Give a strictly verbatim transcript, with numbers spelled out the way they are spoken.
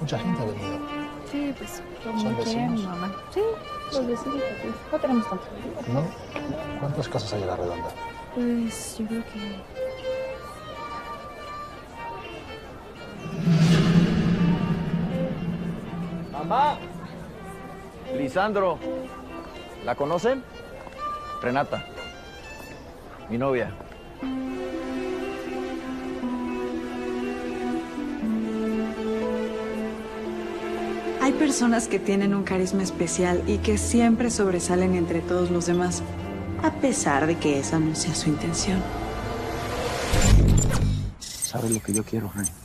Mucha gente ha venido. Sí, pues todo ¿Son muy quiere a mi vecinos? mamá. Sí, los vecinos aquí. No tenemos tanto. ¿No? ¿Cuántas casas hay a la redonda? Pues yo creo que... ¡Mamá! Lisandro. ¿La conocen? Renata. Mi novia. Hay personas que tienen un carisma especial y que siempre sobresalen entre todos los demás, a pesar de que esa no sea su intención. ¿Sabes lo que yo quiero, Rey?